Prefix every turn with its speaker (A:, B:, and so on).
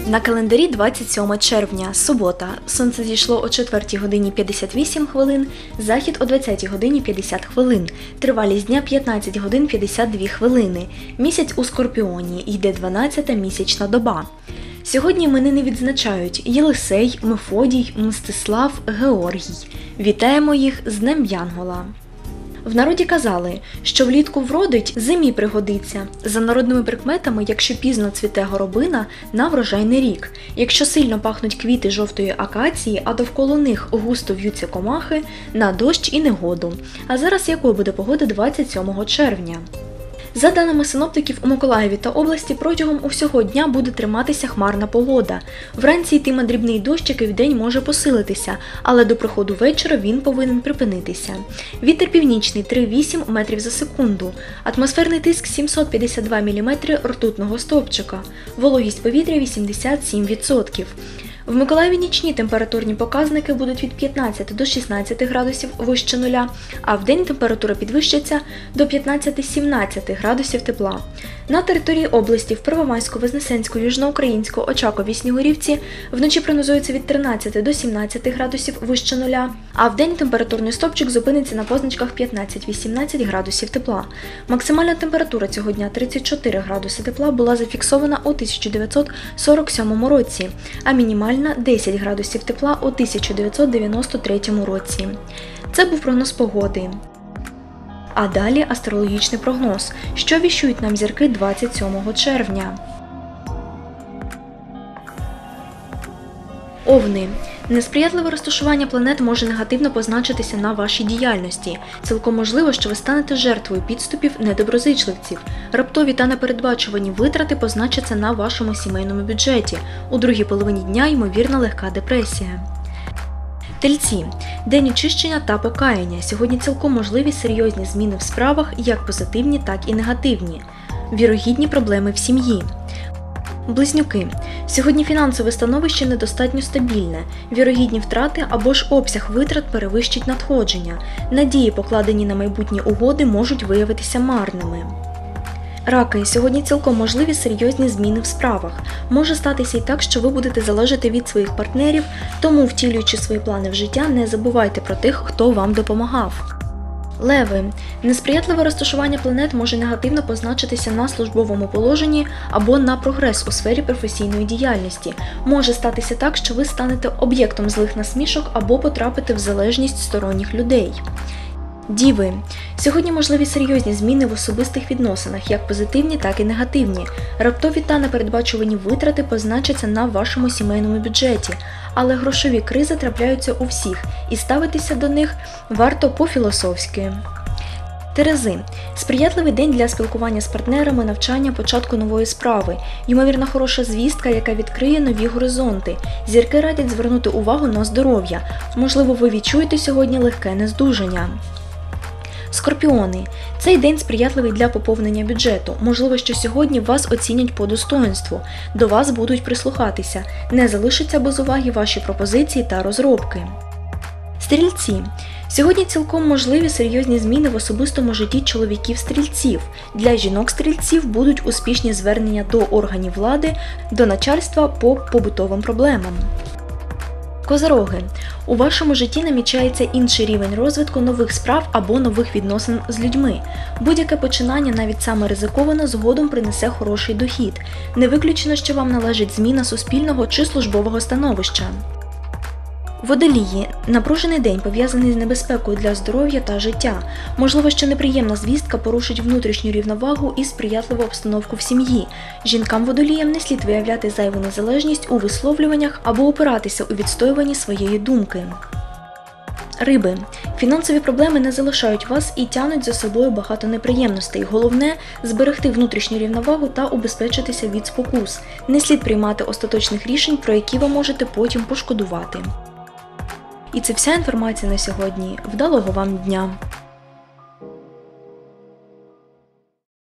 A: На календарі 27 червня, субота. Сонце зійшло о 4 годині 58 хвилин, захід о 20 годині 50 хвилин. Тривалість дня 15 годин 52 хвилини. Місяць у Скорпіоні, йде 12-та місячна доба. Сьогодні іменини відзначають Єлисей, Мефодій, Мстислав, Георгій. Вітаємо їх з Днем Янгола. В народі казали, що влітку вродить, зимі пригодиться. За народними прикметами, якщо пізно цвіте горобина, на врожайний рік. Якщо сильно пахнуть квіти жовтої акації, а довкола них густо в'ються комахи, на дощ і негоду. А зараз якою буде погода 27 червня? За даними синоптиків, у Миколаєві та області протягом усього дня буде триматися хмарна погода. Вранці йтиме дрібний дощик і вдень може посилитися, але до приходу вечора він повинен припинитися. Вітер північний 3,8 метрів за секунду. Атмосферний тиск 752 мм ртутного стовпчика. Вологість повітря 87%. В Миколаєві нічні температурні показники будуть від 15 до 16 градусів вище нуля, а вдень температура підвищиться до 15-17 градусів тепла. На території області в Первомайську, Вознесенську, Южноукраїнську, Очакові, Снігурівці вночі прогнозується від 13 до 17 градусів вище нуля, а вдень температурний стовпчик зупиниться на позначках 15-18 градусів тепла. Максимальна температура цього дня 34 градуси тепла була зафіксована у 1947 році, а мінімальна 10 градусів тепла у 1993 році. Це був прогноз погоди. А далі астрологічний прогноз, що віщують нам зірки 27 червня. Овни. Несприятливе розташування планет може негативно позначитися на вашій діяльності. Цілком можливо, що ви станете жертвою підступів недоброзичливців. Раптові та непередбачувані витрати позначаться на вашому сімейному бюджеті. У другій половині дня ймовірна легка депресія. Тельці. День очищення та покаяння. Сьогодні цілком можливі серйозні зміни в справах, як позитивні, так і негативні. Вірогідні проблеми в сім'ї. Близнюки. Сьогодні фінансове становище недостатньо стабільне. Вірогідні втрати або ж обсяг витрат перевищить надходження. Надії, покладені на майбутні угоди, можуть виявитися марними. Раки. Сьогодні цілком можливі серйозні зміни в справах. Може статися і так, що ви будете залежати від своїх партнерів, тому, втілюючи свої плани в життя, не забувайте про тих, хто вам допомагав. Леви. Несприятливе розташування планет може негативно позначитися на службовому положенні або на прогрес у сфері професійної діяльності. Може статися так, що ви станете об'єктом злих насмішок або потрапите в залежність сторонніх людей. Діви. Сьогодні можливі серйозні зміни в особистих відносинах, як позитивні, так і негативні. Раптові та непередбачувані витрати позначаться на вашому сімейному бюджеті, але грошові кризи трапляються у всіх, і ставитися до них варто по-філософськи. Терези. Сприятливий день для спілкування з партнерами, навчання, початку нової справи. Ймовірно, хороша звістка, яка відкриє нові горизонти. Зірки радять звернути увагу на здоров'я. Можливо, ви відчуєте сьогодні легке нездужання. Скорпіони. Цей день сприятливий для поповнення бюджету. Можливо, що сьогодні вас оцінять по достоинству. До вас будуть прислухатися. Не залишаться без уваги ваші пропозиції та розробки. Стрільці. Сьогодні цілком можливі серйозні зміни в особистому житті чоловіків-стрільців. Для жінок-стрільців будуть успішні звернення до органів влади, до начальства по побутовим проблемам. Козороги. У вашому житті намічається інший рівень розвитку нових справ або нових відносин з людьми. Будь-яке починання, навіть саме ризиковано, згодом принесе хороший дохід. Не виключено, що вам належить зміна суспільного чи службового становища. Водолії. Напружений день, пов'язаний з небезпекою для здоров'я та життя. Можливо, що неприємна звістка порушить внутрішню рівновагу і сприятливу обстановку в сім'ї. Жінкам-водоліям не слід виявляти зайву незалежність у висловлюваннях або опиратися у відстоюванні своєї думки. Риби. Фінансові проблеми не залишають вас і тянуть за собою багато неприємностей. Головне – зберегти внутрішню рівновагу та убезпечитися від спокус. Не слід приймати остаточних рішень, про які ви можете потім пошкодувати. І це вся інформація на сьогодні. Вдалого вам дня!